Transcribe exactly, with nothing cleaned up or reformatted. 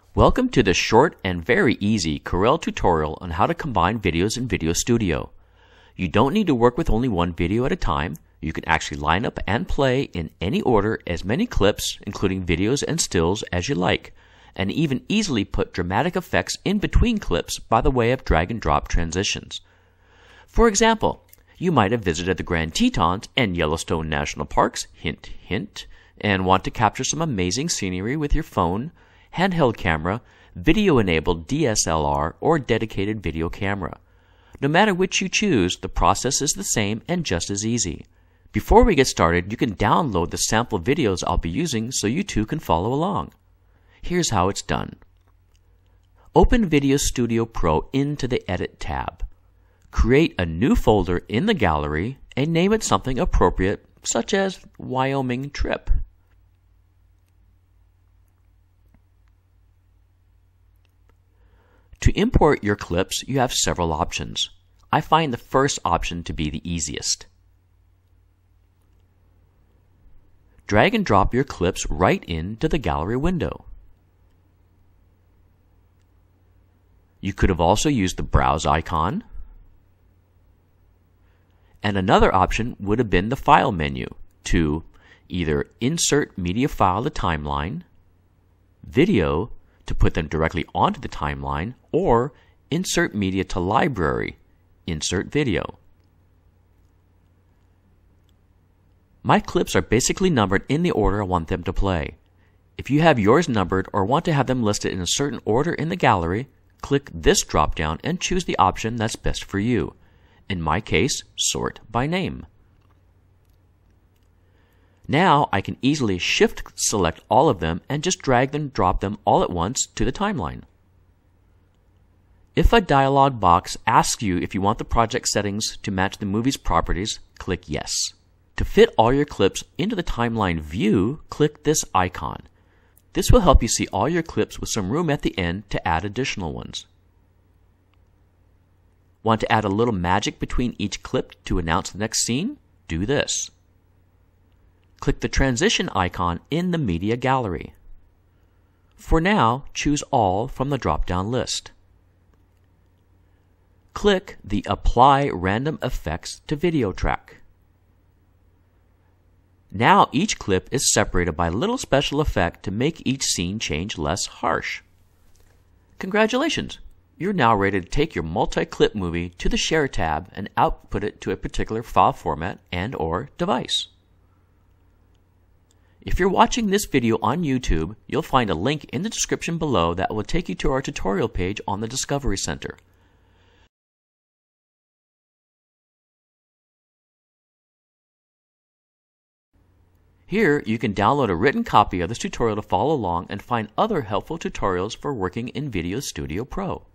Welcome to this short and very easy Corel tutorial on how to combine videos in VideoStudio. You don't need to work with only one video at a time. You can actually line up and play in any order as many clips, including videos and stills, as you like, and even easily put dramatic effects in between clips by the way of drag and drop transitions. For example, you might have visited the Grand Tetons and Yellowstone National Parks, hint hint, and want to capture some amazing scenery with your phone, handheld camera, video-enabled D S L R, or dedicated video camera. No matter which you choose, the process is the same and just as easy. Before we get started, you can download the sample videos I'll be using so you too can follow along. Here's how it's done. Open VideoStudio Pro into the Edit tab. Create a new folder in the gallery and name it something appropriate, such as Wyoming Trip. To import your clips, you have several options. I find the first option to be the easiest. Drag and drop your clips right into the gallery window. You could have also used the browse icon. And another option would have been the file menu to either insert media file to timeline, video to put them directly onto the timeline, or insert media to library, insert video. My clips are basically numbered in the order I want them to play. If you have yours numbered or want to have them listed in a certain order in the gallery, click this drop-down and choose the option that's best for you. In my case, sort by name. Now I can easily shift select all of them and just drag and drop them all at once to the timeline. If a dialog box asks you if you want the project settings to match the movie's properties, click yes. To fit all your clips into the timeline view, click this icon. This will help you see all your clips with some room at the end to add additional ones. Want to add a little magic between each clip to announce the next scene? Do this. Click the transition icon in the media gallery. For now, choose all from the drop-down list. Click the Apply Random Effects to Video track. Now each clip is separated by a little special effect to make each scene change less harsh. Congratulations! You're now ready to take your multi-clip movie to the Share tab and output it to a particular file format and or device. If you're watching this video on YouTube, you'll find a link in the description below that will take you to our tutorial page on the Discovery Center. Here, you can download a written copy of this tutorial to follow along and find other helpful tutorials for working in VideoStudio Pro.